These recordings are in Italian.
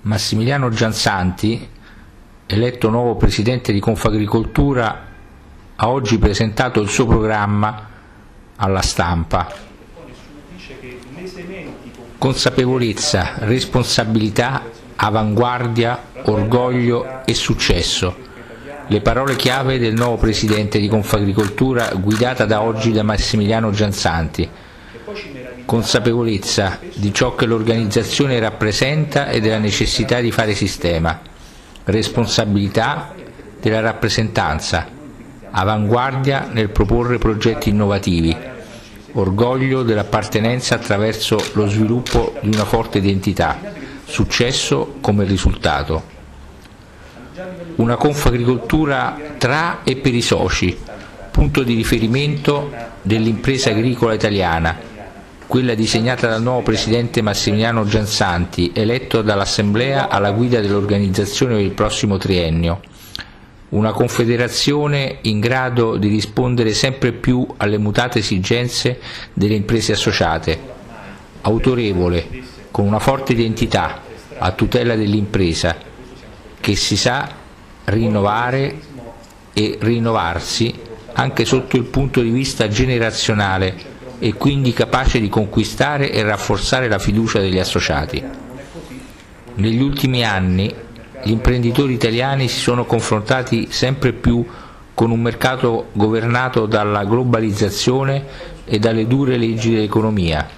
Massimiliano Giansanti, eletto nuovo presidente di Confagricoltura, ha oggi presentato il suo programma alla stampa. Consapevolezza, responsabilità, avanguardia, orgoglio e successo. Le parole chiave del nuovo presidente di Confagricoltura, guidata da oggi da Massimiliano Giansanti. Consapevolezza di ciò che l'organizzazione rappresenta e della necessità di fare sistema. Responsabilità della rappresentanza. Avanguardia nel proporre progetti innovativi. Orgoglio dell'appartenenza attraverso lo sviluppo di una forte identità. Successo come risultato. Una Confagricoltura tra e per i soci, punto di riferimento dell'impresa agricola italiana, quella disegnata dal nuovo presidente Massimiliano Giansanti, eletto dall'Assemblea alla guida dell'organizzazione per il prossimo triennio. Una confederazione in grado di rispondere sempre più alle mutate esigenze delle imprese associate, autorevole, con una forte identità a tutela dell'impresa, che si sa rinnovare e rinnovarsi anche sotto il punto di vista generazionale e quindi capace di conquistare e rafforzare la fiducia degli associati. Negli ultimi anni gli imprenditori italiani si sono confrontati sempre più con un mercato governato dalla globalizzazione e dalle dure leggi dell'economia,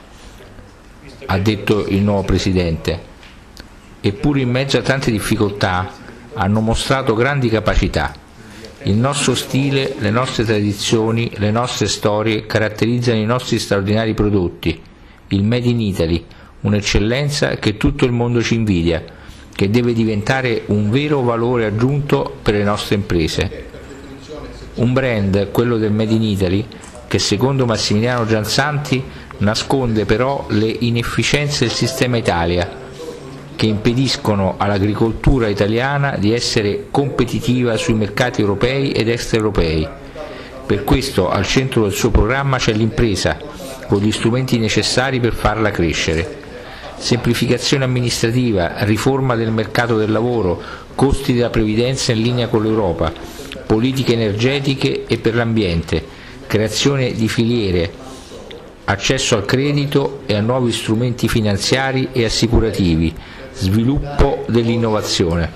ha detto il nuovo presidente, eppure in mezzo a tante difficoltà hanno mostrato grandi capacità. Il nostro stile, le nostre tradizioni, le nostre storie caratterizzano i nostri straordinari prodotti. Il Made in Italy, un'eccellenza che tutto il mondo ci invidia, che deve diventare un vero valore aggiunto per le nostre imprese. Un brand, quello del Made in Italy, che secondo Massimiliano Giansanti nasconde però le inefficienze del sistema Italia, che impediscono all'agricoltura italiana di essere competitiva sui mercati europei ed extraeuropei. Per questo al centro del suo programma c'è l'impresa, con gli strumenti necessari per farla crescere. Semplificazione amministrativa, riforma del mercato del lavoro, costi della previdenza in linea con l'Europa, politiche energetiche e per l'ambiente, creazione di filiere, accesso al credito e a nuovi strumenti finanziari e assicurativi, sviluppo dell'innovazione.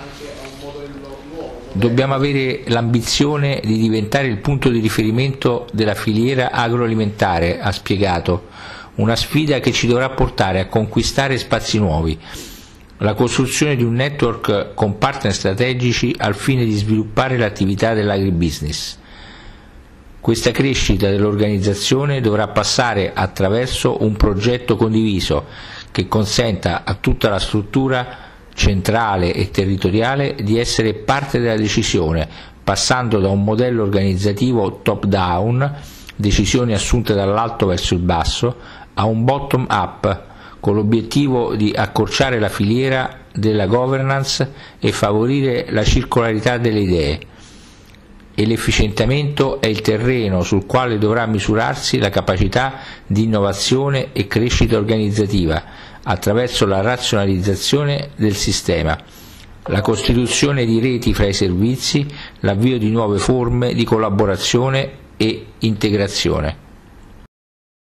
Dobbiamo avere l'ambizione di diventare il punto di riferimento della filiera agroalimentare, ha spiegato, una sfida che ci dovrà portare a conquistare spazi nuovi, la costruzione di un network con partner strategici al fine di sviluppare l'attività dell'agribusiness. Questa crescita dell'organizzazione dovrà passare attraverso un progetto condiviso che consenta a tutta la struttura centrale e territoriale di essere parte della decisione, passando da un modello organizzativo top-down, decisioni assunte dall'alto verso il basso, a un bottom-up, con l'obiettivo di accorciare la filiera della governance e favorire la circolarità delle idee. E l'efficientamento è il terreno sul quale dovrà misurarsi la capacità di innovazione e crescita organizzativa attraverso la razionalizzazione del sistema, la costituzione di reti fra i servizi, l'avvio di nuove forme di collaborazione e integrazione.